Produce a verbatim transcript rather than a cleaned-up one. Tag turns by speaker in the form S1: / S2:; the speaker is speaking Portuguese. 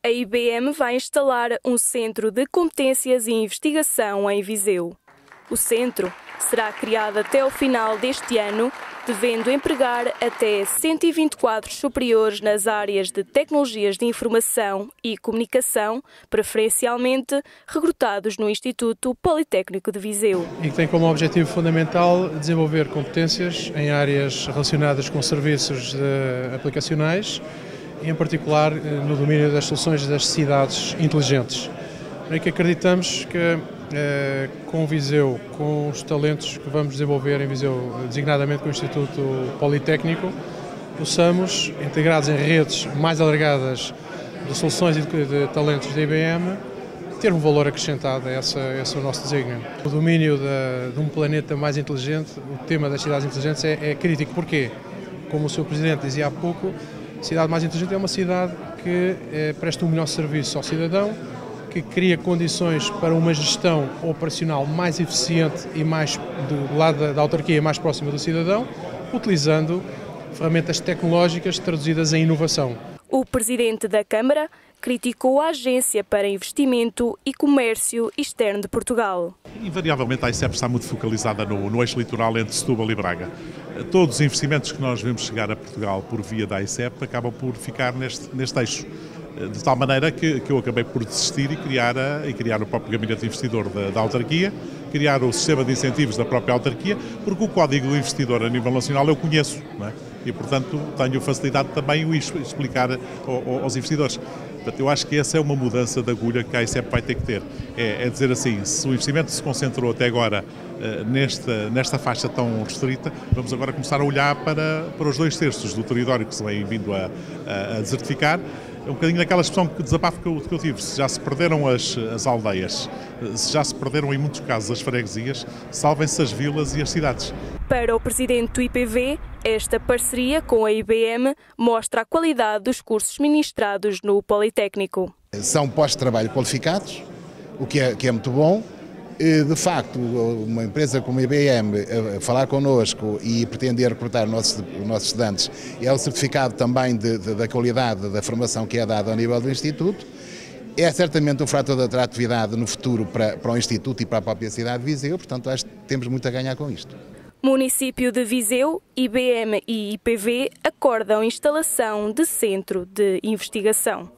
S1: A I B M vai instalar um centro de competências e investigação em Viseu. O centro será criado até o final deste ano, devendo empregar até cento e vinte quadros superiores nas áreas de tecnologias de informação e comunicação, preferencialmente recrutados no Instituto Politécnico de Viseu.
S2: E que tem como objetivo fundamental desenvolver competências em áreas relacionadas com serviços aplicacionais, e em particular no domínio das soluções das cidades inteligentes. É que acreditamos que eh, com Viseu, com os talentos que vamos desenvolver em Viseu, designadamente com o Instituto Politécnico, possamos, integrados em redes mais alargadas de soluções e de, de talentos da I B M, ter um valor acrescentado. Esse, esse é o nosso desígnio. O domínio de, de um planeta mais inteligente, o tema das cidades inteligentes é, é crítico. Porquê? Como o senhor Presidente dizia há pouco, a cidade mais inteligente é uma cidade que eh, presta um melhor serviço ao cidadão, que cria condições para uma gestão operacional mais eficiente e mais do lado da, da autarquia, mais próxima do cidadão, utilizando ferramentas tecnológicas traduzidas em inovação.
S1: O Presidente da Câmara criticou a Agência para Investimento e Comércio Externo de Portugal.
S3: Invariavelmente a AICEP está muito focalizada no, no eixo litoral entre Setúbal e Braga. Todos os investimentos que nós vemos chegar a Portugal por via da AICEP acabam por ficar neste, neste eixo. De tal maneira que, que eu acabei por desistir e criar, a, e criar o próprio gabinete investidor da, da autarquia, criar o sistema de incentivos da própria autarquia, porque o código do investidor a nível nacional eu conheço, não é? E, portanto, tenho facilidade também o explicar aos investidores. Portanto, eu acho que essa é uma mudança de agulha que a AICEP vai ter que ter. É, é dizer assim, se o investimento se concentrou até agora uh, nesta, nesta faixa tão restrita, vamos agora começar a olhar para, para os dois terços do território que se vem vindo a, a, a desertificar. É um bocadinho daquela expressão que desabafo que eu, que eu tive, se já se perderam as, as aldeias, se já se perderam em muitos casos as freguesias, salvem-se as vilas e as cidades.
S1: Para o Presidente do I P V, esta parceria com a I B M mostra a qualidade dos cursos ministrados no Politécnico.
S4: São postos de trabalho qualificados, o que é, que é muito bom. De facto, uma empresa como a I B M a falar connosco e pretender recrutar os nossos, os nossos estudantes é o certificado também de, de, da qualidade da formação que é dada ao nível do Instituto. É certamente um fator de atratividade no futuro para, para o Instituto e para a própria cidade de Viseu, portanto acho que temos muito a ganhar com isto.
S1: Município de Viseu, I B M e I P V acordam instalação de centro de investigação.